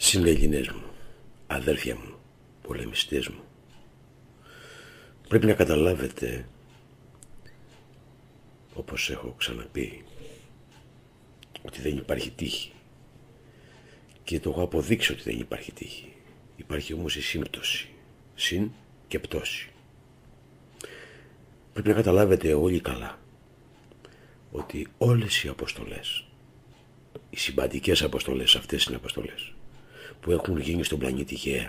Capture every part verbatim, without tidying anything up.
Συνέλληνες μου, αδέρφια μου, πολεμιστές μου, πρέπει να καταλάβετε, όπως έχω ξαναπεί, ότι δεν υπάρχει τύχη. Και το έχω αποδείξει ότι δεν υπάρχει τύχη. Υπάρχει όμως η σύμπτωση, συν και πτώση. Πρέπει να καταλάβετε όλοι καλά ότι όλες οι αποστολές, οι συμπαντικές αποστολές, αυτές είναι αποστολές που έχουν γίνει στον πλανήτη Γαία,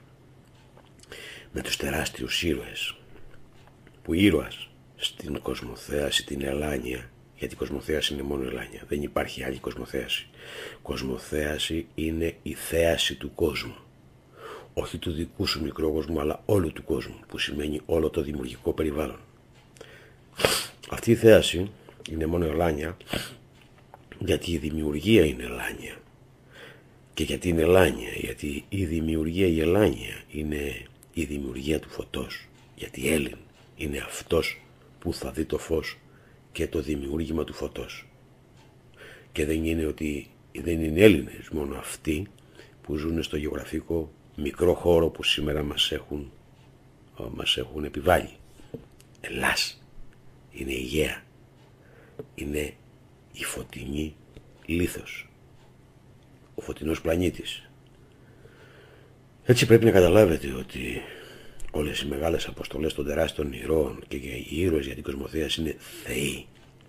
με τους τεράστιους ήρωες, που ήρωας στην κοσμοθέαση, την Ελάνια, γιατί η κοσμοθέαση είναι μόνο Ελάνια, δεν υπάρχει άλλη κοσμοθέαση. Κοσμοθέαση είναι η θέαση του κόσμου, όχι του δικού σου μικρόκοσμου, αλλά όλου του κόσμου, που σημαίνει όλο το δημιουργικό περιβάλλον. Αυτή η θέαση είναι μόνο Ελάνια, γιατί η δημιουργία είναι Ελάνια. Και γιατί είναι Ελάνια, γιατί η δημιουργία, η Ελάνια, είναι η δημιουργία του φωτός. Γιατί Έλλην είναι αυτός που θα δει το φως και το δημιούργημα του φωτός. Και δεν είναι ότι δεν είναι Έλληνες μόνο αυτοί που ζουν στο γεωγραφικό μικρό χώρο που σήμερα μας έχουν, μας έχουν επιβάλει. Ελλάς είναι η Γαία, είναι η φωτεινή λίθος, ο φωτεινός πλανήτης. Έτσι πρέπει να καταλάβετε ότι όλες οι μεγάλες αποστολές των τεράστιων ηρώων και οι ήρωες για την κοσμοθέαση είναι θεοί.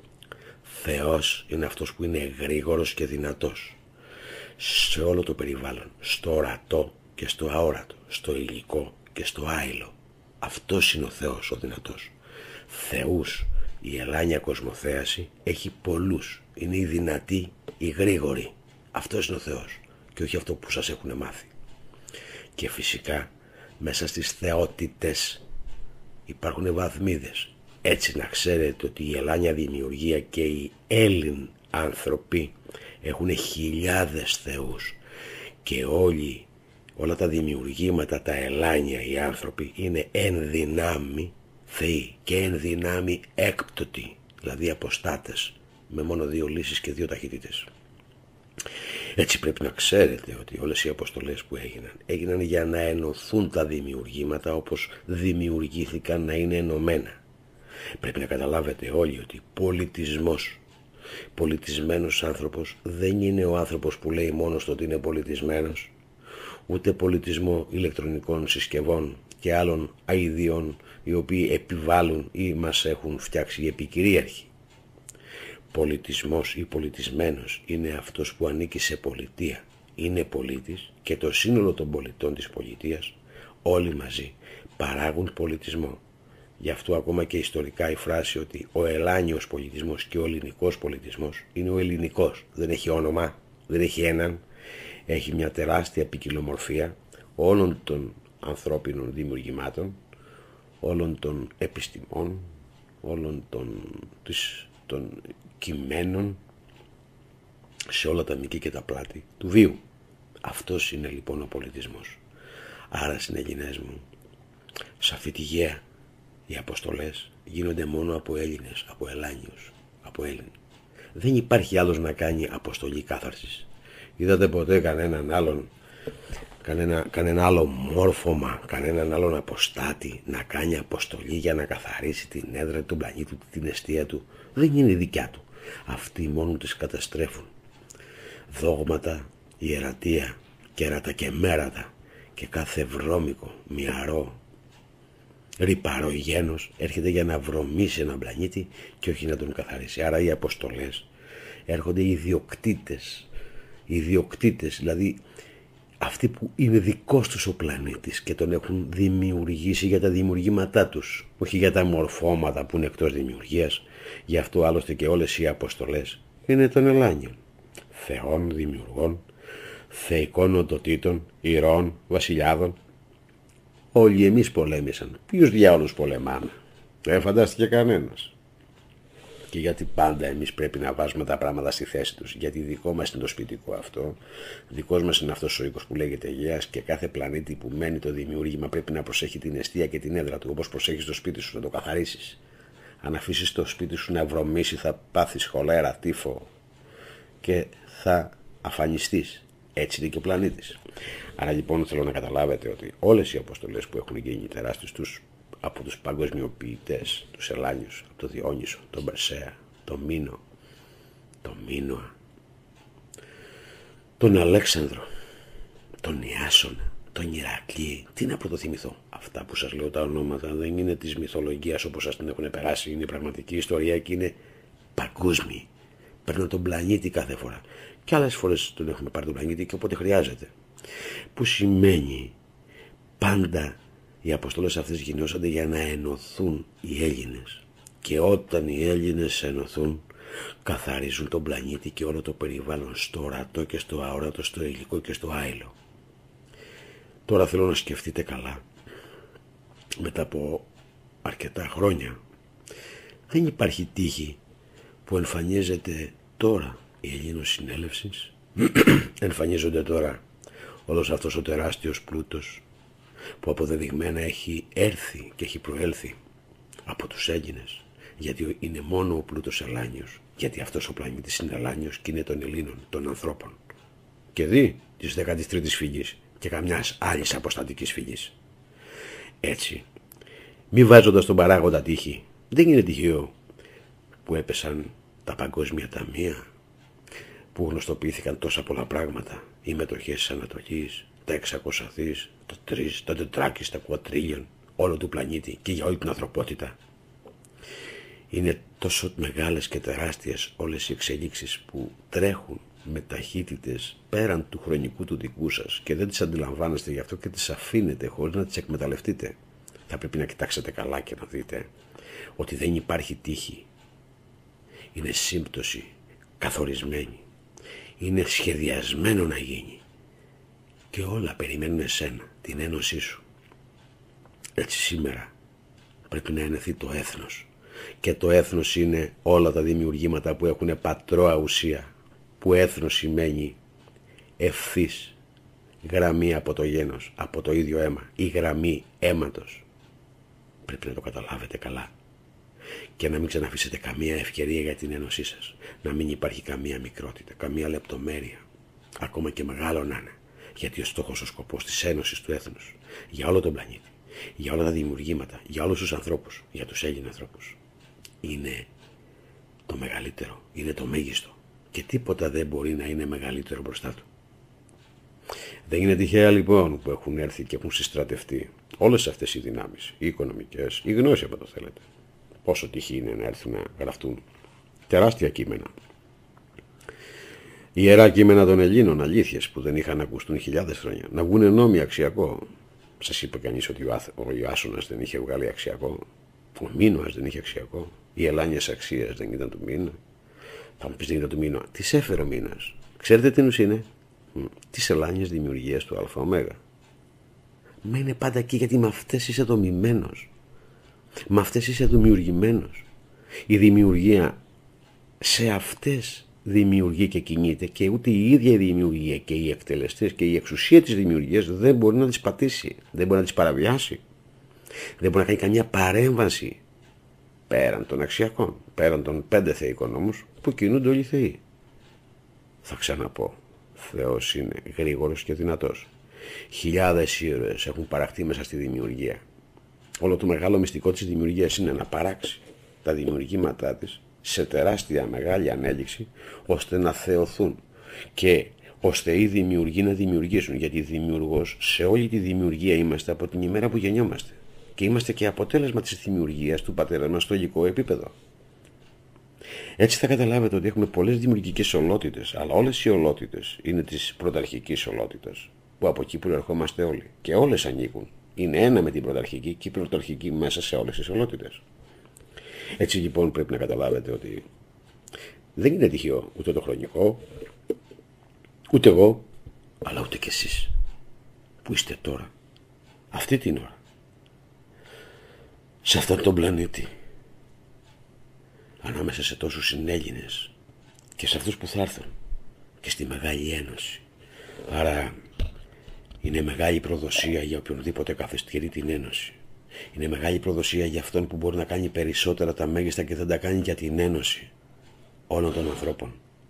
Θεός είναι αυτός που είναι γρήγορος και δυνατός σε όλο το περιβάλλον, στο ορατό και στο αόρατο, στο υλικό και στο άειλο. Αυτός είναι ο Θεός ο δυνατός. Θεούς η Ελάνια κοσμοθέαση έχει πολλούς. Είναι η δυνατή, η γρήγορη. Αυτός είναι ο Θεός και όχι αυτό που σας έχουν μάθει. Και φυσικά μέσα στις θεότητες υπάρχουν βαθμίδες. Έτσι να ξέρετε ότι η Ελάνια δημιουργία και οι Έλλην άνθρωποι έχουν χιλιάδες θεούς και όλοι, όλα τα δημιουργήματα, τα Ελάνια, οι άνθρωποι είναι εν δυνάμει θεοί και εν δυνάμει έκπτωτοι, δηλαδή αποστάτες με μόνο δύο λύσεις και δύο ταχύτητες. Έτσι πρέπει να ξέρετε ότι όλες οι αποστολές που έγιναν έγιναν για να ενωθούν τα δημιουργήματα όπως δημιουργήθηκαν να είναι ενωμένα. Πρέπει να καταλάβετε όλοι ότι πολιτισμός, πολιτισμένος άνθρωπος δεν είναι ο άνθρωπος που λέει μόνος του ότι είναι πολιτισμένος, ούτε πολιτισμό ηλεκτρονικών συσκευών και άλλων αηδιών οι οποίοι επιβάλλουν ή μας έχουν φτιάξει οι επικυρίαρχοι. Πολιτισμός ή πολιτισμένος είναι αυτός που ανήκει σε πολιτεία, είναι πολίτης και το σύνολο των πολιτών της πολιτείας όλοι μαζί παράγουν πολιτισμό. Γι' αυτό ακόμα και ιστορικά η φράση ότι ο Ελάνιος πολιτισμός και ο ελληνικός πολιτισμός είναι ο ελληνικός. Δεν έχει όνομα, δεν έχει έναν, έχει μια τεράστια ποικιλομορφία όλων των ανθρώπινων δημιουργημάτων, όλων των επιστημών, όλων των, της, των κειμένων σε όλα τα μήκη και τα πλάτη του βίου. Αυτός είναι λοιπόν ο πολιτισμός. Άρα, συνέλληνες μου, σε αυτή τη Γαία οι αποστολές γίνονται μόνο από Έλληνες, από Ελάνιους, από Έλλην. Δεν υπάρχει άλλος να κάνει αποστολή κάθαρσης. Είδατε ποτέ κανέναν άλλον, κανένα, κανένα άλλο μόρφωμα, κανέναν άλλον αποστάτη να κάνει αποστολή για να καθαρίσει την έδρα του πλανήτη του, την αιστεία του? Δεν είναι δικιά του. Αυτοί μόνο τις καταστρέφουν. Δόγματα, ιερατεία, κέρατα και μέρατα και κάθε βρώμικο, μυαρό, ρυπαρό γένος έρχεται για να βρωμίσει έναν πλανήτη και όχι να τον καθαρίσει. Άρα οι αποστολές έρχονται οι ιδιοκτήτες, οι ιδιοκτήτες, δηλαδή αυτοί που είναι δικός τους ο πλανήτης και τον έχουν δημιουργήσει για τα δημιουργήματά τους, όχι για τα μορφώματα που είναι εκτός δημιουργίας. Γι' αυτό άλλωστε και όλες οι αποστολές είναι των Ελάνιων, θεών, δημιουργών, θεϊκών οντοτήτων, ηρώων, βασιλιάδων. Όλοι εμείς πολέμησαν. Ποιους διάολους πολεμάμε? Δεν φαντάστηκε κανένας. Και γιατί πάντα εμείς πρέπει να βάζουμε τα πράγματα στη θέση τους? Γιατί δικό μας είναι το σπιτικό αυτό, δικός μας είναι αυτός ο οίκος που λέγεται Γέας και κάθε πλανήτη που μένει το δημιούργημα πρέπει να προσέχει την αιστεία και την έδρα του, όπως προσέχεις το σπίτι σου, να το καθαρίσεις. Αν αφήσεις το σπίτι σου να βρωμίσει θα πάθεις χολέρα, τύφο και θα αφανιστείς. Έτσι είναι και ο πλανήτης. Άρα λοιπόν θέλω να καταλάβετε ότι όλες οι αποστολές που έχουν γίνει τεράστιες τους από τους παγκοσμιοποιητές, τους Ελλάνιους, από τον Διόνυσο, τον Περσέα, τον Μήνο, τον Μίνωα, τον Αλέξανδρο, τον Ιάσονα, τον Ηρακλή. Τι να πρωτοθυμηθώ. Αυτά που σας λέω τα ονόματα δεν είναι της μυθολογίας όπως σας την έχουν περάσει. Είναι πραγματική ιστορία και είναι παγκόσμιοι. Παίρνω τον πλανήτη κάθε φορά. Και άλλες φορές τον έχουμε πάρει τον πλανήτη και όποτε χρειάζεται. Που σημαίνει πάντα οι αποστολές αυτές γινόσανται για να ενωθούν οι Έλληνες. Και όταν οι Έλληνες ενωθούν, καθαρίζουν τον πλανήτη και όλο το περιβάλλον στο ορατό και στο αόρατο, στο υλικό και στο άειλο. Τώρα θέλω να σκεφτείτε καλά. Μετά από αρκετά χρόνια δεν υπάρχει τύχη που εμφανίζεται τώρα η Ελληνοσυνέλευση, εμφανίζονται τώρα όλος αυτός ο τεράστιος πλούτος που αποδεδειγμένα έχει έρθει και έχει προέλθει από τους Έλληνες, γιατί είναι μόνο ο πλούτος Ελλάνιος, γιατί αυτός ο πλανήτης είναι Ελλάνιος και είναι των Ελλήνων, των ανθρώπων και δι της δέκατης τρίτης φυγής και καμιάς άλλης αποστατικής φυγής. Έτσι, μη βάζοντας τον παράγοντα τύχη, δεν είναι τυχαίο που έπεσαν τα παγκόσμια ταμεία, που γνωστοποιήθηκαν τόσα πολλά πράγματα, οι μετοχές της Ανατολής, τα εξακόσια δις, τα τρεις, τα τετράκις, τα κουατρίλιον, όλο του πλανήτη και για όλη την ανθρωπότητα. Είναι τόσο μεγάλες και τεράστιες όλες οι εξελίξεις που τρέχουν με ταχύτητες πέραν του χρονικού του δικού σας και δεν τις αντιλαμβάνεστε, γι' αυτό και τις αφήνετε χωρίς να τις εκμεταλλευτείτε. Θα πρέπει να κοιτάξετε καλά και να δείτε ότι δεν υπάρχει τύχη. Είναι σύμπτωση καθορισμένη. Είναι σχεδιασμένο να γίνει. Και όλα περιμένουν εσένα, την ένωσή σου. Έτσι σήμερα πρέπει να ενωθεί το έθνος. Και το έθνος είναι όλα τα δημιουργήματα που έχουν πατρόα ουσία. Που έθνος σημαίνει ευθύς γραμμή από το γένος, από το ίδιο αίμα, ή γραμμή αίματος. Πρέπει να το καταλάβετε καλά. Και να μην ξαναφήσετε καμία ευκαιρία για την ένωσή σας. Να μην υπάρχει καμία μικρότητα, καμία λεπτομέρεια. Ακόμα και μεγάλο να είναι. Γιατί ο στόχος, ο σκοπός της ένωσης του έθνους, για όλο τον πλανήτη, για όλα τα δημιουργήματα, για όλους τους ανθρώπους, για τους Έλληνες ανθρώπους, είναι το μεγαλύτερο, είναι το μέγιστο. Και τίποτα δεν μπορεί να είναι μεγαλύτερο μπροστά του. Δεν είναι τυχαία λοιπόν που έχουν έρθει και έχουν συστρατευτεί όλες αυτές οι δυνάμεις, οι οικονομικές, οι γνώσεις από το θέλετε. Πόσο τυχή είναι να έρθουν να γραφτούν τεράστια κείμενα. Ιερά κείμενα των Ελλήνων, αλήθειες που δεν είχαν ακουστούν χιλιάδες χρόνια. Να βγουν νόμοι αξιακό. Σας είπε κανείς ότι ο Ιάσονας δεν είχε βγάλει αξιακό. Ο Μίνωας δεν είχε αξιακό. Οι Ελλάνιες αξίες δεν ήταν του Μίνα. Θα μου πεις δεν ήταν του Μίνα. Τις έφερε ο Μίνας. Ξέρετε τι νους είναι? Τις Ελλάνιες δημιουργίες του ΑΟ. Μα είναι πάντα εκεί γιατί με αυτές είσαι δομημένος. Με αυτές είσαι δημιουργημένος. Η δημιουργία σε αυτές δημιουργεί και κινείται και ούτε η ίδια η δημιουργία και οι εκτελεστές και η εξουσία της δημιουργίας δεν μπορεί να τις πατήσει, δεν μπορεί να τις παραβιάσει, δεν μπορεί να κάνει καμιά παρέμβαση πέραν των αξιακών, πέραν των πέντε θεϊκών νόμους που κινούνται όλοι οι θεοί. Θα ξαναπώ, Θεός είναι γρήγορος και δυνατός. Χιλιάδες ήρωες έχουν παραχθεί μέσα στη δημιουργία. Όλο το μεγάλο μυστικό της δημιουργίας είναι να παράξει τα δημιουργήματά της σε τεράστια μεγάλη ανέλυξη ώστε να θεωθούν και ώστε οι δημιουργοί να δημιουργήσουν, γιατί δημιουργός σε όλη τη δημιουργία είμαστε από την ημέρα που γεννιόμαστε και είμαστε και αποτέλεσμα της δημιουργίας του πατέρα μας στο υλικό επίπεδο. Έτσι θα καταλάβετε ότι έχουμε πολλές δημιουργικές ολότητες, αλλά όλες οι ολότητες είναι της πρωταρχικής ολότητας που από εκεί προερχόμαστε όλοι και όλες ανήκουν. Είναι ένα με την πρωταρχική και η πρωταρχική μέσα σε όλες τις ολότητες. Έτσι λοιπόν πρέπει να καταλάβετε ότι δεν είναι τυχαίο ούτε το χρονικό, ούτε εγώ, αλλά ούτε κι εσείς που είστε τώρα, αυτή την ώρα, σε αυτόν τον πλανήτη, ανάμεσα σε τόσους συνέλληνες και σε αυτούς που θα έρθουν και στη Μεγάλη Ένωση. Άρα είναι μεγάλη προδοσία για οποιονδήποτε καθιστήρει την Ένωση. Είναι μεγάλη προδοσία για αυτόν που μπορεί να κάνει περισσότερα τα μέγιστα και δεν τα κάνει για την ένωση όλων των ανθρώπων.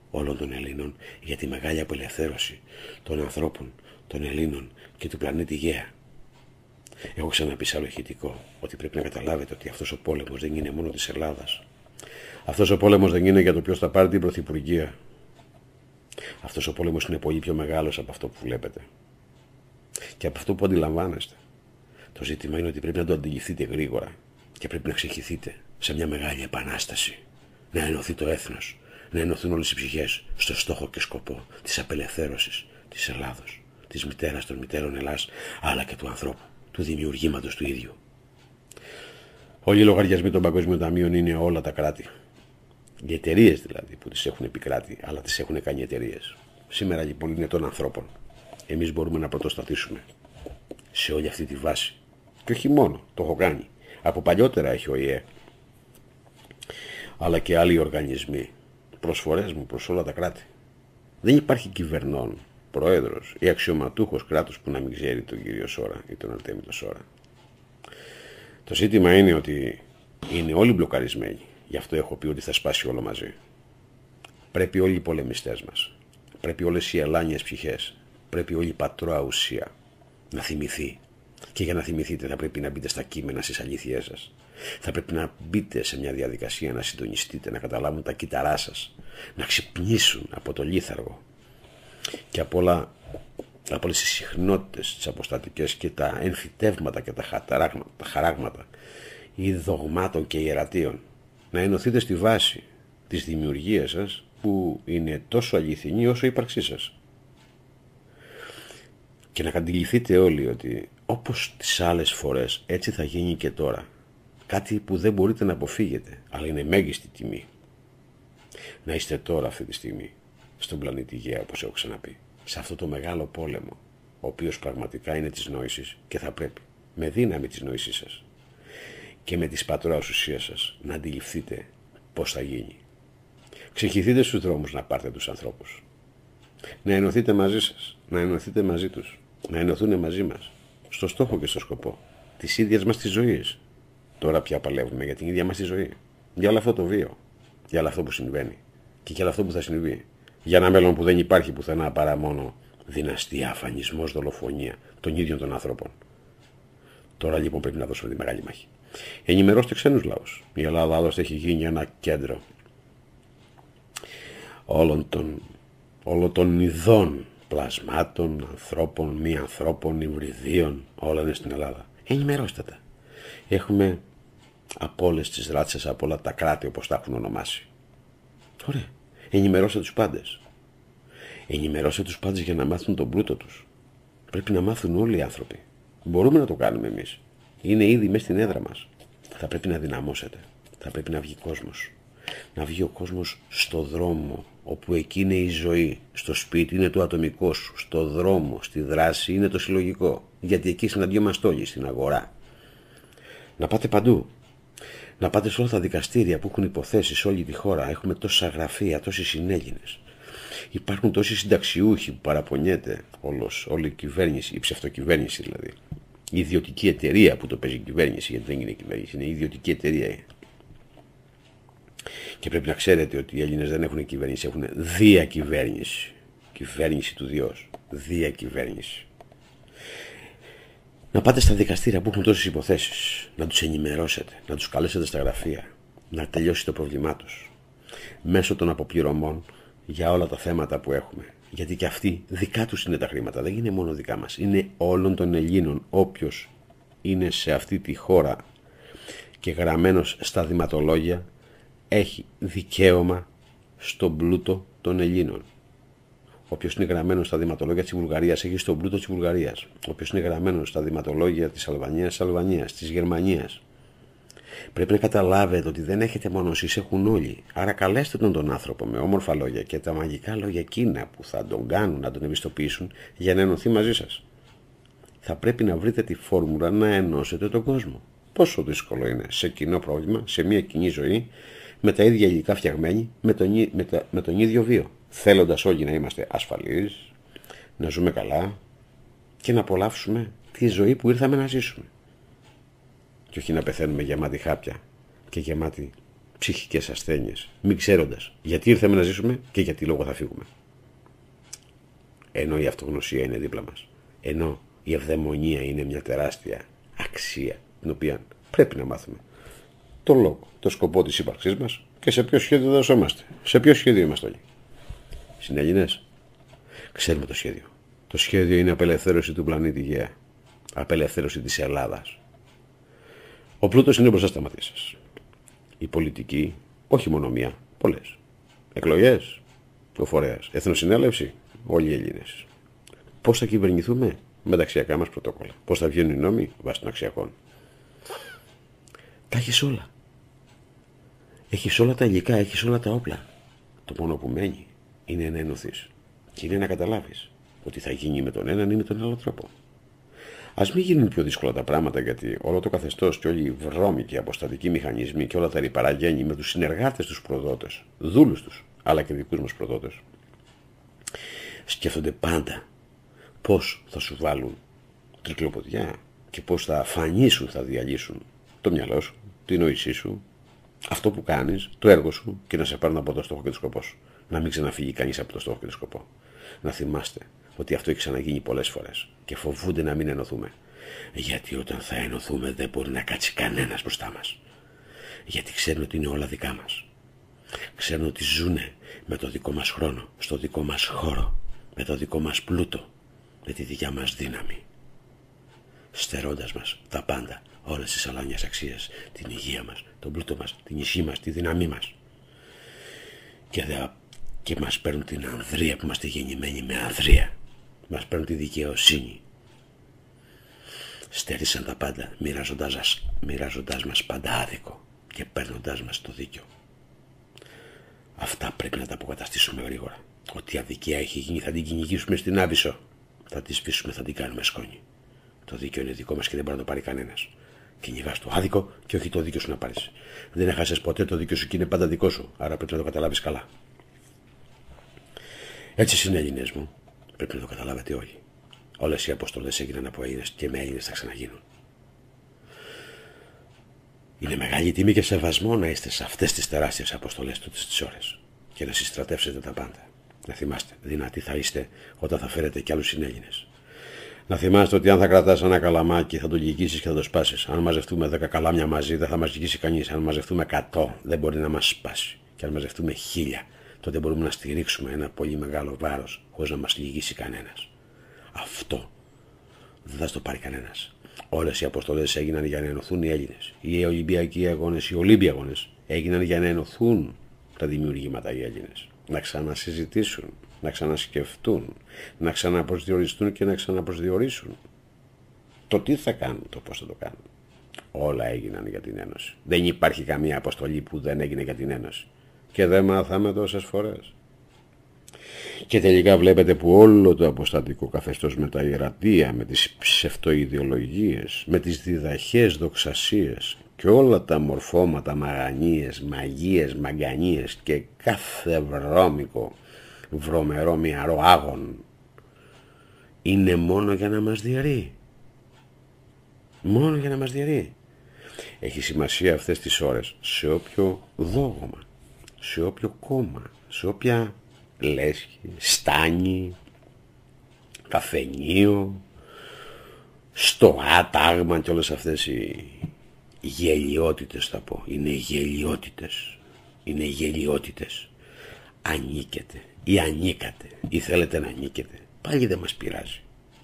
όλων των Ελλήνων για τη μεγάλη απελευθέρωση των ανθρώπων, των Ελλήνων και του πλανήτη Γαία. Έχω ξαναπεί σε άλλο ηχητικό ότι πρέπει να καταλάβετε ότι αυτός ο πόλεμος δεν είναι μόνο της Ελλάδας. Αυτός ο πόλεμος δεν είναι για το ποιος θα πάρει την πρωθυπουργία. Αυτός ο πόλεμος είναι πολύ πιο μεγάλος από αυτό που βλέπετε και από αυτό που αντιλαμβάνεστε. Το ζήτημα είναι ότι πρέπει να το αντιληφθείτε γρήγορα και πρέπει να ξεχυθείτε σε μια μεγάλη επανάσταση. Να ενωθεί το έθνος, να ενωθούν όλες οι ψυχές στο στόχο και σκοπό της απελευθέρωσης της Ελλάδος, της μητέρας των μητέρων Ελλάς, αλλά και του ανθρώπου, του δημιουργήματος του ίδιου. Όλοι οι λογαριασμοί των Παγκοσμίων Ταμείων είναι όλα τα κράτη. Οι εταιρείες δηλαδή που τις έχουν επικράτη, αλλά τις έχουν κάνει εταιρείες. Σήμερα λοιπόν είναι των ανθρώπων. Εμείς μπορούμε να πρωτοστατήσουμε σε όλη αυτή τη βάση. Και όχι μόνο, το έχω κάνει. Από παλιότερα έχει ο ι ε, αλλά και άλλοι οργανισμοί. Προσφορές μου προς όλα τα κράτη. Δεν υπάρχει κυβερνών, πρόεδρος ή αξιωματούχος κράτους που να μην ξέρει τον κύριο Σόρα ή τον Αρτέμιτο Σόρα. Το ζήτημα είναι ότι είναι όλοι μπλοκαρισμένοι. Γι' αυτό έχω πει ότι θα σπάσει όλο μαζί. Πρέπει όλοι οι πολεμιστές μας, πρέπει όλες οι ελάνιες ψυχές, πρέπει όλη η πατρόα ουσία να θυμηθεί. Και για να θυμηθείτε θα πρέπει να μπείτε στα κείμενα στις αλήθειές σας. Θα πρέπει να μπείτε σε μια διαδικασία να συντονιστείτε, να καταλάβουν τα κύτταρά σας, να ξυπνήσουν από το λίθαργο και από, όλα, από όλες τις συχνότητες, τις αποστατικές και τα εμφυτεύματα και τα, χαταράγματα, τα χαράγματα ή δογμάτων και ιερατείων. Να ενωθείτε στη βάση της δημιουργίας σας που είναι τόσο αληθινή όσο η ύπαρξή σας. Και να αντιληφθείτε όλοι ότι όπως τις άλλες φορές έτσι θα γίνει και τώρα. Κάτι που δεν μπορείτε να αποφύγετε, αλλά είναι μέγιστη τιμή. Να είστε τώρα αυτή τη στιγμή στον πλανήτη Γαία, όπως έχω ξαναπεί. Σε αυτό το μεγάλο πόλεμο, ο οποίος πραγματικά είναι της νόησης και θα πρέπει με δύναμη της νόησής σας και με τις πατρόας ουσίας σας να αντιληφθείτε πώς θα γίνει. Ξεχυθείτε στους δρόμους να πάρετε τους ανθρώπους. Να ενωθείτε μαζί σας, να ενωθείτε μαζί τους, να ενωθούν μαζί μας, στο στόχο και στο σκοπό της ίδιας μας της ζωής. Τώρα πια παλεύουμε για την ίδια μας τη ζωή. Για όλο αυτό το βίο, για όλο αυτό που συμβαίνει και για όλο αυτό που θα συμβεί. Για ένα μέλλον που δεν υπάρχει πουθενά παρά μόνο δυναστεία, αφανισμός, δολοφονία των ίδιων των ανθρώπων. Τώρα λοιπόν πρέπει να δώσουμε τη μεγάλη μάχη. Ενημερώστε ξένους λαούς. Η Ελλάδα άλλωστε έχει γίνει ένα κέντρο όλων των, όλων των ειδών πλασμάτων, ανθρώπων, μη ανθρώπων, υβριδίων, όλα είναι στην Ελλάδα. Ενημερώστε τα. Έχουμε από όλες τις ράτσες, από όλα τα κράτη όπως τα έχουν ονομάσει. Ωραία. Ενημερώστε τους πάντες. Ενημερώστε τους πάντες για να μάθουν τον πλούτο τους. Πρέπει να μάθουν όλοι οι άνθρωποι. Μπορούμε να το κάνουμε εμείς. Είναι ήδη μέσα στην έδρα μας. Θα πρέπει να δυναμώσετε. Θα πρέπει να βγει κόσμος. Να βγει ο κόσμος στο δρόμο, όπου εκεί είναι η ζωή. Στο σπίτι είναι το ατομικό σου. Στο δρόμο, στη δράση είναι το συλλογικό. Γιατί εκεί συναντιόμαστε όλοι, στην αγορά. Να πάτε παντού. Να πάτε σε όλα τα δικαστήρια που έχουν υποθέσεις σε όλη τη χώρα. Έχουμε τόσα γραφεία, τόσοι συνέλληνες. Υπάρχουν τόσοι συνταξιούχοι που παραπονιέται όλος, όλη η κυβέρνηση, η ψευτοκυβέρνηση δηλαδή. Η ιδιωτική εταιρεία που το παίζει η κυβέρνηση, γιατί δεν είναι κυβέρνηση, είναι η ιδιωτική εταιρεία. Και πρέπει να ξέρετε ότι οι Έλληνες δεν έχουν κυβέρνηση, έχουν διακυβέρνηση. Κυβέρνηση του Διός. Διακυβέρνηση. Να πάτε στα δικαστήρια που έχουν τόσες υποθέσεις, να τους ενημερώσετε, να τους καλέσετε στα γραφεία, να τελειώσει το πρόβλημά τους. Μέσω των αποπληρωμών για όλα τα θέματα που έχουμε. Γιατί και αυτοί δικά τους είναι τα χρήματα, δεν είναι μόνο δικά μας. Είναι όλων των Ελλήνων. Όποιος είναι σε αυτή τη χώρα και γραμμένος στα δηματολόγια έχει δικαίωμα στον πλούτο των Ελλήνων. Όποιος είναι γραμμένος στα δηματολόγια της Βουλγαρίας έχει στον πλούτο της Βουλγαρίας. Όποιος είναι γραμμένος στα δηματολόγια της Αλβανίας, της Αλβανίας, της Γερμανίας. Πρέπει να καταλάβετε ότι δεν έχετε μόνο εσείς, έχουν όλοι. Άρα καλέστε τον τον άνθρωπο με όμορφα λόγια και τα μαγικά λόγια εκείνα που θα τον κάνουν να τον ευαισθητοποιήσουν για να ενωθεί μαζί σας. Θα πρέπει να βρείτε τη φόρμουλα να ενώσετε τον κόσμο. Πόσο δύσκολο είναι σε κοινό πρόβλημα, σε μια κοινή ζωή, με τα ίδια υλικά φτιαγμένοι, με τον, με τα, με τον ίδιο βίο. Θέλοντας όλοι να είμαστε ασφαλείς, να ζούμε καλά και να απολαύσουμε τη ζωή που ήρθαμε να ζήσουμε. Και όχι να πεθαίνουμε γεμάτοι χάπια και γεμάτοι ψυχικές ασθένειες, μη ξέροντας γιατί ήρθαμε να ζήσουμε και γιατί λόγο θα φύγουμε. Ενώ η αυτογνωσία είναι δίπλα μας. Ενώ η ευδαιμονία είναι μια τεράστια αξία, την οποία πρέπει να μάθουμε. Το λόγο, το σκοπό της ύπαρξής μας και σε ποιο σχέδιο δοσόμαστε. Σε ποιο σχέδιο είμαστε όλοι. Συνέλληνες, ξέρουμε το σχέδιο. Το σχέδιο είναι απελευθέρωση του πλανήτη Γαία. Απελευθέρωση της Ελλάδας. Ο πλούτος είναι μπροστά στα μάτια σας. Η πολιτική, όχι μόνο μία, πολλές. Εκλογές, ο φορέας, εθνοσυνέλευση, όλοι οι Έλληνες. Πώς θα κυβερνηθούμε? Με τα αξιακά μας πρωτόκολλα. Πώς θα βγαίνουν οι νόμοι? Βάσει των αξιακών. Τα έχεις όλα. Έχεις όλα τα υλικά, έχεις όλα τα όπλα. Το μόνο που μένει είναι να ενωθείς. Και είναι να καταλάβεις ότι θα γίνει με τον έναν ή με τον άλλο τρόπο. Ας μην γίνουν πιο δύσκολα τα πράγματα, γιατί όλο το καθεστώς και όλοι οι βρώμικοι αποστατικοί μηχανισμοί και όλα τα ρηπαρά γέννη με τους συνεργάτες τους προδότες, δούλους τους, αλλά και δικούς μας προδότες, σκέφτονται πάντα πώς θα σου βάλουν τρικλοποδιά και πώς θα αφανίσουν, θα διαλύσουν το μυαλό σου, την νόησή σου, αυτό που κάνεις, το έργο σου και να σε πάρουν από το στόχο και το σκοπό σου. Να μην ξαναφύγει κανείς από το στόχο και το σκοπό. Να θυμάστε ότι αυτό έχει ξαναγίνει πολλές φορές και φοβούνται να μην ενωθούμε. Γιατί όταν θα ενωθούμε δεν μπορεί να κάτσει κανένας μπροστά μας. Γιατί ξέρουν ότι είναι όλα δικά μας. Ξέρουν ότι ζουνε με το δικό μας χρόνο, στο δικό μας χώρο, με το δικό μας πλούτο, με τη δικιά μας δύναμη. Στερώντας μας τα πάντα, όλες τις αλάνιες αξίες, την υγεία μας, τον πλούτο μας, την ισχύ μας, τη δύναμή μας. Και, δε, και μας παίρνουν την ανδρεία που είμαστε γεννημένοι με ανδρεία. Μας παίρνουν τη δικαιοσύνη. Στέρισαν τα πάντα, μοιράζοντας, μοιράζοντας μας πάντα άδικο και παίρνοντας μας το δίκιο. Αυτά πρέπει να τα αποκαταστήσουμε γρήγορα. Ότι η αδικία έχει γίνει, θα την κυνηγήσουμε στην Άβυσσο. Θα τη σβήσουμε, θα την κάνουμε σκόνη. Το δίκιο είναι δικό μας και δεν μπορεί να το πάρει κανένας. Κυνηγάς το άδικο και όχι το δίκιο σου να πάρεις. Δεν έχασες ποτέ το δίκιο σου και είναι πάντα δικό σου. Άρα πρέπει να το καταλάβεις καλά. Έτσι είναι, Έλληνες μου. Πρέπει να το καταλάβετε όλοι. Όλες οι αποστολές έγιναν από Έλληνες και με Έλληνες θα ξαναγίνουν. Είναι μεγάλη τιμή και σεβασμό να είστε σε αυτές τις τεράστιες αποστολές τούτες τις ώρες και να συστρατεύσετε τα πάντα. Να θυμάστε, δυνατοί θα είστε όταν θα φέρετε κι άλλους συνέλληνες. Να θυμάστε ότι αν θα κρατάς ένα καλαμάκι θα το λυγίσεις και θα το σπάσεις. Αν μαζευτούμε δέκα καλάμια μαζί δεν θα μας λυγίσει κανείς. Αν μαζευτούμε εκατό δεν μπορεί να μας σπάσει. Και αν μαζευτούμε χίλια τότε μπορούμε να στηρίξουμε ένα πολύ μεγάλο βάρος χωρίς να μας λυγίσει κανένας. Αυτό δεν θα στο πάρει κανένας. Όλες οι αποστολές έγιναν για να ενωθούν οι Έλληνες. Οι Ολυμπιακοί αγώνες, οι Ολύμπιοι αγώνες έγιναν για να ενωθούν τα δημιουργήματα οι Έλληνες. Να ξανασυζητήσουν, να ξανασκεφτούν, να ξαναπροσδιοριστούν και να ξαναπροσδιορίσουν το τι θα κάνουν, το πώς θα το κάνουν. Όλα έγιναν για την Ένωση. Δεν υπάρχει καμία αποστολή που δεν έγινε για την Ένωση. Και δεν μάθαμε τόσες φορές. Και τελικά βλέπετε που όλο το αποστατικό καθεστώς με τα ιερατεία, με τις ψευτοειδεολογίες, με τις διδαχές δοξασίες και όλα τα μορφώματα, μαγανίες, μαγείες, μαγκανίες και κάθε βρώμικο, βρωμερό μυαρό άγων είναι μόνο για να μας διαιρεί. Μόνο για να μας διαιρεί. Έχει σημασία αυτές τις ώρες σε όποιο δόγμα, σε όποιο κόμμα, σε όποια λέσχη, στάνι, καφενείο, στο άταγμα και όλες αυτές οι γελιότητες θα πω. Είναι γελιότητες. Είναι γελιότητες. Ανήκετε ή ανήκατε ή θέλετε να ανήκετε. Πάλι δεν μας πειράζει.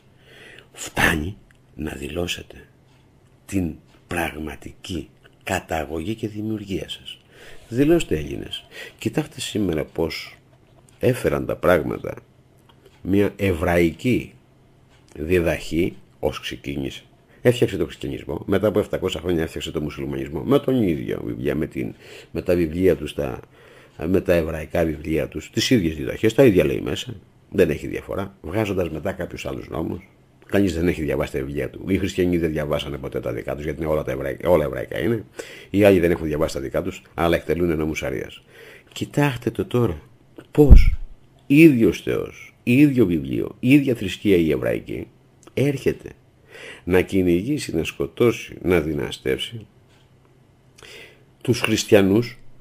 Φτάνει να δηλώσετε την πραγματική καταγωγή και δημιουργία σας. Δηλώστε, Έλληνες. Κοιτάξτε σήμερα πως έφεραν τα πράγματα μια εβραϊκή διδαχή ως ξεκίνησε. Έφτιαξε τον χριστιανισμό, μετά από επτακόσια χρόνια έφτιαξε τον μουσουλμανισμό με τον ίδιο βιβλία, με, την, με τα βιβλία τους, τα, με τα εβραϊκά βιβλία τους, τις ίδιες διδαχές, τα ίδια λέει μέσα, δεν έχει διαφορά, βγάζοντας μετά κάποιους άλλους νόμους. Κανείς δεν έχει διαβάσει τα βιβλία του. Οι χριστιανοί δεν διαβάσανε ποτέ τα δικά τους, γιατί είναι όλα, τα εβραϊκά, όλα εβραϊκά είναι. Οι άλλοι δεν έχουν διαβάσει τα δικά τους, αλλά εκτελούν νόμους Σαρίας. Κοιτάξτε το τώρα. Πώς ίδιος Θεός, ίδιο βιβλίο, ίδια θρησκεία η εβραϊκή έρχεται να κυνηγήσει, να σκοτώσει, να δυναστεύσει τους χριστιανούς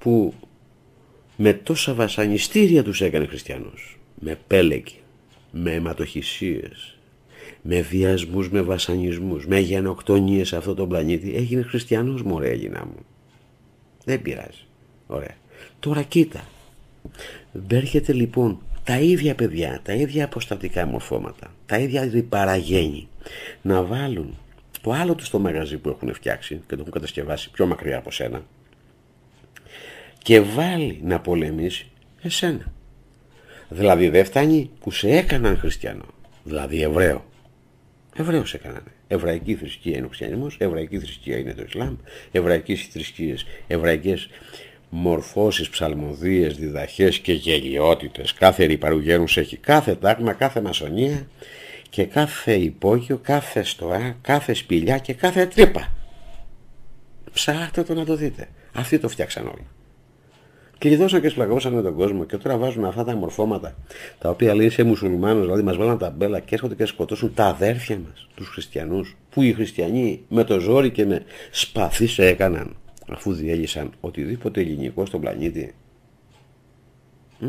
που με τόσα βασανιστήρια τους έκανε χριστιανούς, με πέλεκη, με αιματοχυσίες, με βιασμούς, με βασανισμούς, με γενοκτονίες σε αυτόν τον πλανήτη, έγινε χριστιανός, μωρέ έγινα μου. Δεν πειράζει. Ωραία. Τώρα κοίτα. Έρχεται λοιπόν τα ίδια παιδιά, τα ίδια αποστατικά μορφώματα, τα ίδια παραγέννη, να βάλουν το άλλο τους το μαγαζί που έχουν φτιάξει και το έχουν κατασκευάσει πιο μακριά από σένα και βάλει να πολεμήσει εσένα. Δηλαδή δεν φτάνει που σε έκαναν χριστιανό, δηλαδή Εβραίο. Εβραίος έκανανε. Εβραϊκή θρησκεία είναι ο χριστιανισμός, εβραϊκή θρησκεία είναι το Ισλάμ, εβραϊκές θρησκείες, εβραϊκές μορφώσεις, ψαλμοδίες, διδαχές και γελιότητες. Κάθε ρηπαρουγέρους έχει, κάθε τάγμα, κάθε μασονία και κάθε υπόγειο, κάθε στοά, κάθε σπηλιά και κάθε τρύπα. Ψάχτε το να το δείτε. Αυτοί το φτιάξαν όλοι. Κλειδώσαν και σφλαγώσαν τον κόσμο και τώρα βάζουν αυτά τα μορφώματα τα οποία λέει σε μουσουλμάνους, δηλαδή μας βάλαν τα μπέλα και έρχονται και σκοτώσουν τα αδέρφια μας, τους χριστιανούς, που οι χριστιανοί με το ζόρι και με σπαθί σε έκαναν αφού διέλυσαν οτιδήποτε ελληνικό στον πλανήτη. Μ?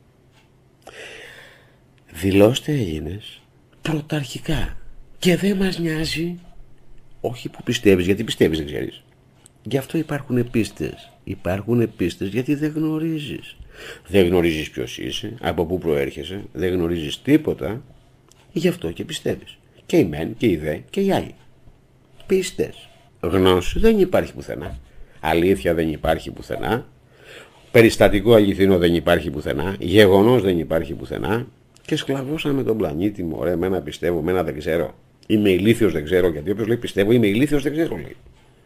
Δηλώστε Έλληνες πρωταρχικά και δεν μας νοιάζει, όχι που πιστεύεις, γιατί πιστεύεις δεν ξέρεις. Γι' αυτό υπάρχουν πίστες. Υπάρχουν πίστες γιατί δεν γνωρίζεις. Δεν γνωρίζεις ποιος είσαι, από πού προέρχεσαι, δεν γνωρίζεις τίποτα, γι' αυτό και πιστεύεις. Και οι μεν και οι δε και οι άλλοι. Πίστες. Γνώση δεν υπάρχει πουθενά. Αλήθεια δεν υπάρχει πουθενά. Περιστατικό αληθινό δεν υπάρχει πουθενά. Γεγονός δεν υπάρχει πουθενά. Και σκλαβώσαμε τον πλανήτη μου. Ωραία, μένα πιστεύω, μένα δεν ξέρω. Είμαι ηλίθιος, δεν ξέρω. Γιατί όποιος λέει πιστεύω, είμαι ηλίθιος, δεν ξέρω λέει.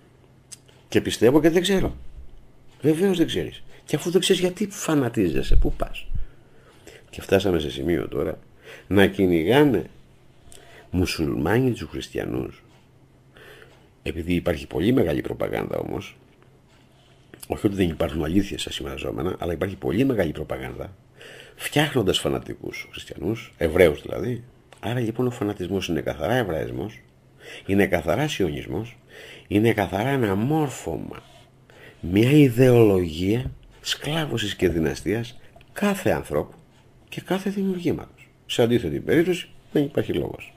Και πιστεύω και δεν ξέρω. Βεβαίως δεν ξέρεις. Και αφού δεν ξέρεις, γιατί φανατίζεσαι, πού πας. Και φτάσαμε σε σημείο τώρα να κυνηγάνε μουσουλμάνοι τους χριστιανούς. Επειδή υπάρχει πολύ μεγάλη προπαγάνδα όμως, όχι ότι δεν υπάρχουν αλήθειες στα συμμαζόμενα, αλλά υπάρχει πολύ μεγάλη προπαγάνδα, φτιάχνοντας φανατικούς χριστιανούς, Εβραίους δηλαδή. Άρα λοιπόν ο φανατισμός είναι καθαρά εβραϊσμός, είναι καθαρά σιωνισμός, είναι καθαρά ένα μόρφωμα, μια ιδεολογία σκλάβωσης και δυναστείας κάθε ανθρώπου και κάθε δημιουργήματος. Σε αντίθετη περίπτωση δεν υπάρχει λόγος.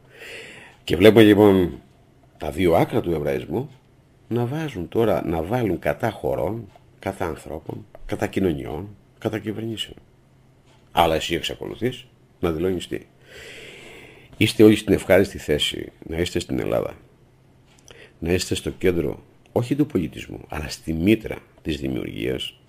Και βλέπουμε λοιπόν τα δύο άκρα του εβραϊσμού να βάζουν τώρα, να βάλουν κατά χωρών, κατά ανθρώπων, κατά κοινωνιών, κατά κυβερνήσεων. Αλλά εσύ εξακολουθείς να δηλώνεις τι. Είστε όλοι στην ευχάριστη θέση να είστε στην Ελλάδα, να είστε στο κέντρο όχι του πολιτισμού, αλλά στη μήτρα της δημιουργίας,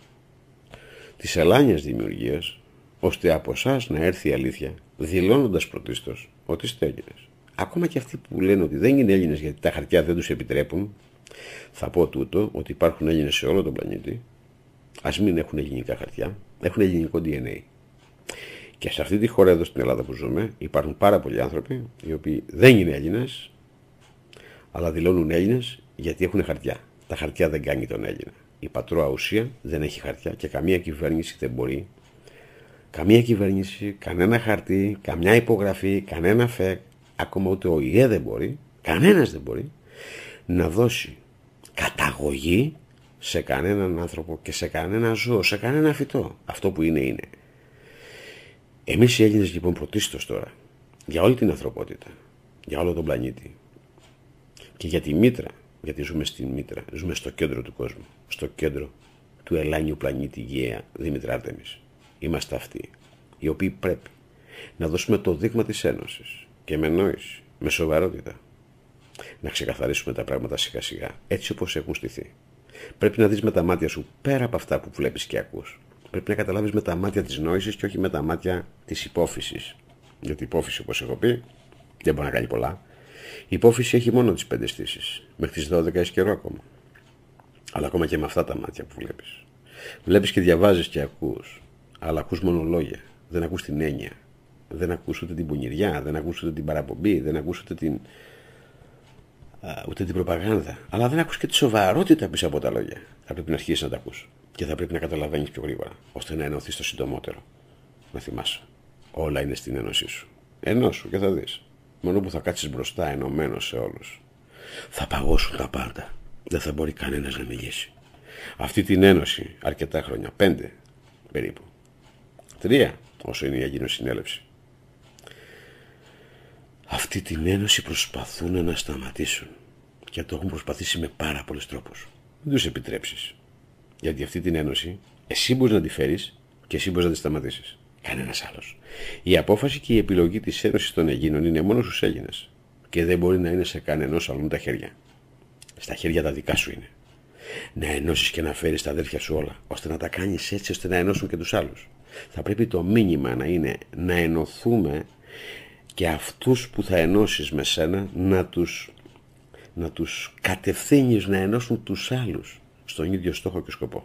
της ελάνιας δημιουργίας, ώστε από εσάς να έρθει η αλήθεια, δηλώνοντας πρωτίστως ότι είστε Έλληνες. Ακόμα και αυτοί που λένε ότι δεν είναι Έλληνες γιατί τα χαρτιά δεν τους επιτρέπουν, θα πω τούτο, ότι υπάρχουν Έλληνες σε όλο τον πλανήτη, ας μην έχουν ελληνικά χαρτιά, έχουν ελληνικό ντι εν έι. Και σε αυτή τη χώρα εδώ στην Ελλάδα που ζούμε υπάρχουν πάρα πολλοί άνθρωποι οι οποίοι δεν είναι Έλληνες, αλλά δηλώνουν Έλληνες γιατί έχουν χαρτιά. Τα χαρτιά δεν κάνει τον Έλληνα. Η πατρόα ουσία δεν έχει χαρτιά και καμία κυβέρνηση δεν μπορεί, καμία κυβέρνηση, κανένα χαρτί, καμιά υπογραφή, κανένα φεκ, ακόμα ούτε ο ΙΕ δεν μπορεί, κανένας δεν μπορεί να δώσει καταγωγή σε κανέναν άνθρωπο και σε κανένα ζώο, σε κανένα φυτό. Αυτό που είναι είναι. Εμείς οι Έλληνες λοιπόν πρωτίστως τώρα, για όλη την ανθρωπότητα, για όλο τον πλανήτη και για τη μήτρα, γιατί ζούμε στην μήτρα, ζούμε στο κέντρο του κόσμου, στο κέντρο του ελάνιου πλανήτη Γαία Δήμητρα Άρτεμις. Είμαστε αυτοί οι οποίοι πρέπει να δώσουμε το δείγμα της Ένωσης και με νόηση, με σοβαρότητα, να ξεκαθαρίσουμε τα πράγματα σιγά σιγά, έτσι όπως έχουν στηθεί. Πρέπει να δεις με τα μάτια σου πέρα από αυτά που βλέπεις και ακούς. Πρέπει να καταλάβεις με τα μάτια της νόησης και όχι με τα μάτια της υπόφυσης. Γιατί η υπόφυση, όπως έχω πει, δεν μπορεί να κάνει πολλά. Η υπόφυση έχει μόνο τις πέντε αισθήσεις. Μέχρι τις δώδεκα έχει καιρό ακόμα. Αλλά ακόμα και με αυτά τα μάτια που βλέπεις. Βλέπεις και διαβάζεις και ακούς. Αλλά ακούς μόνο λόγια. Δεν ακούς την έννοια. Δεν ακούς ούτε την πονηριά. Δεν ακούς ούτε την παραπομπή. Δεν ακούς ούτε την, α, ούτε την προπαγάνδα. Αλλά δεν ακούς και τη σοβαρότητα πίσω από τα λόγια. Θα πρέπει να αρχίσεις να τα ακούς. Και θα πρέπει να καταλαβαίνεις πιο γρήγορα. Ώστε να ενωθείς το συντομότερο. Να θυμάσαι. Όλα είναι στην ένωσή σου. Ενώσου και θα δεις. Μόνο που θα κάτσεις μπροστά ενωμένος σε όλους, θα παγώσουν τα πάντα. Δεν θα μπορεί κανένας να μιλήσει. αυτή την ένωση αρκετά χρόνια, πέντε περίπου, τρία όσο είναι η Αγίνος Συνέλευση. Αυτή την ένωση προσπαθούν να σταματήσουν και το έχουν προσπαθήσει με πάρα πολλούς τρόπους. Δεν τους επιτρέψεις. Γιατί αυτή την ένωση εσύ μπορείς να τη φέρεις και εσύ μπορείς να τη σταματήσεις. Κανένας άλλος. Η απόφαση και η επιλογή της ένωσης των Αιγίνων είναι μόνο στους Έλληνες και δεν μπορεί να είναι σε κανενός άλλον τα χέρια. Στα χέρια τα δικά σου είναι. Να ενώσεις και να φέρεις τα αδέρφια σου όλα, ώστε να τα κάνεις έτσι ώστε να ενώσουν και τους άλλους. Θα πρέπει το μήνυμα να είναι να ενωθούμε και αυτούς που θα ενώσεις με σένα να τους, να τους κατευθύνεις να ενώσουν τους άλλους στον ίδιο στόχο και σκοπό.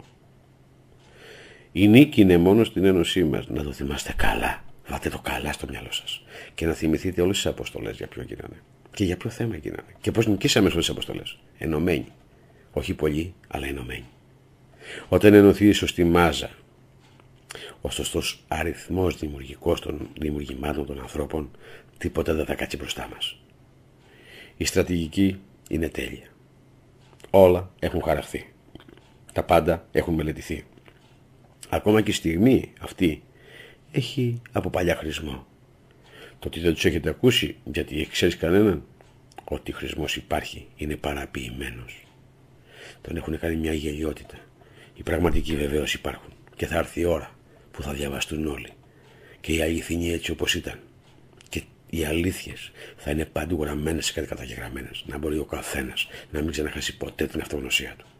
Η νίκη είναι μόνο στην ένωσή μας. Να το θυμάστε καλά. Βάτε το καλά στο μυαλό σας. Και να θυμηθείτε όλες τις αποστολές για ποιο γίνανε. Και για ποιο θέμα γίνανε. Και πώς νικήσαμε όλες τις αποστολές. Ενωμένοι. Όχι πολλοί, αλλά ενωμένοι. Όταν ενωθεί η σωστή μάζα, ο σωστός αριθμός δημιουργικός των δημιουργημάτων των ανθρώπων, τίποτα δεν θα κάτσει μπροστά μας. Η στρατηγική είναι τέλεια. Όλα έχουν χαραχθεί. Τα πάντα έχουν μελετηθεί. Ακόμα και η στιγμή αυτή έχει από παλιά χρησμό. Το ότι δεν τους έχετε ακούσει, γιατί ξέρεις κανέναν, ότι χρησμός υπάρχει, είναι παραποιημένος. Τον έχουν κάνει μια γελιότητα. Οι πραγματικοί βεβαίως υπάρχουν και θα έρθει η ώρα που θα διαβαστούν όλοι και οι αληθινοί έτσι όπως ήταν. Και οι αλήθειες θα είναι παντού γραμμένες και κάτι καταγεγραμμένες. Να μπορεί ο καθένας να μην ξαναχάσει ποτέ την αυτογνωσία του.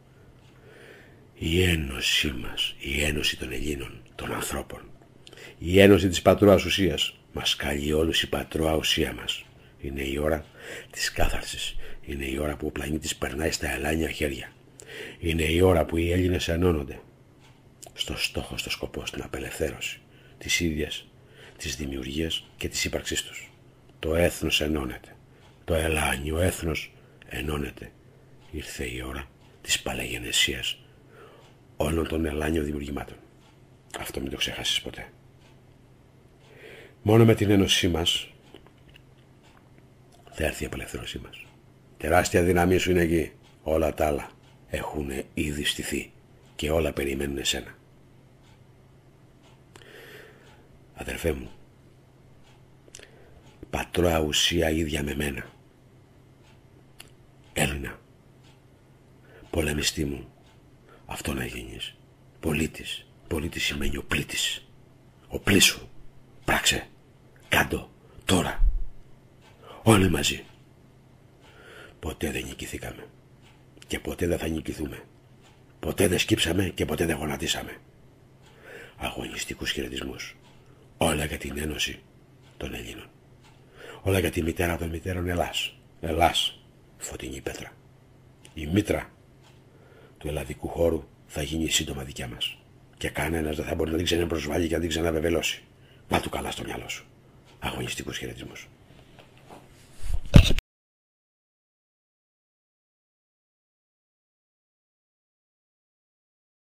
Η ένωσή μας, η ένωση των Ελλήνων, των ανθρώπων, η ένωση της πατρόας ουσίας, μας καλεί όλους η πατρόα ουσία μας. Είναι η ώρα της κάθαρσης. Είναι η ώρα που ο πλανήτης περνάει στα ελάνια χέρια. Είναι η ώρα που οι Έλληνες ενώνονται στο στόχο, στο σκοπό, στην απελευθέρωση της ίδιας της δημιουργίας και της ύπαρξής τους. Το έθνος ενώνεται. Το ελάνιο έθνος ενώνεται. Ήρθε η ώρα της παλαιγενεσίας όλων των ελάνιων δημιουργημάτων. Αυτό μην το ξεχάσεις ποτέ. Μόνο με την ένωσή μας θα έρθει η απελευθέρωσή μας. Τεράστια δύναμη σου είναι εκεί. Όλα τα άλλα έχουν ήδη στηθεί και όλα περιμένουν εσένα. Αδερφέ μου, πατρόα ουσία ίδια με μένα. Έλληνα, πολεμιστή μου, αυτό να γίνεις. Πολίτης. Πολίτης σημαίνει ο πλήτης. Ο πλήσου. Πράξε. Κάντο. Τώρα. Όλοι μαζί. Ποτέ δεν νικηθήκαμε. Και ποτέ δεν θα νικηθούμε. Ποτέ δεν σκύψαμε και ποτέ δεν γονατίσαμε. Αγωνιστικούς χαιρετισμούς. Όλα για την ένωση των Ελλήνων. Όλα για τη μητέρα των μητέρων Ελλάς. Ελλάς. Φωτεινή πέτρα. Η μήτρα του ελλαδικού χώρου θα γίνει σύντομα δικιά μας. Και κανένας δεν θα μπορεί να την ξαναπροσβάλλει και να την ξαναβεβαιώσει. Βάλ' του καλά στο μυαλό σου. Αγωνιστικούς χαιρετισμούς.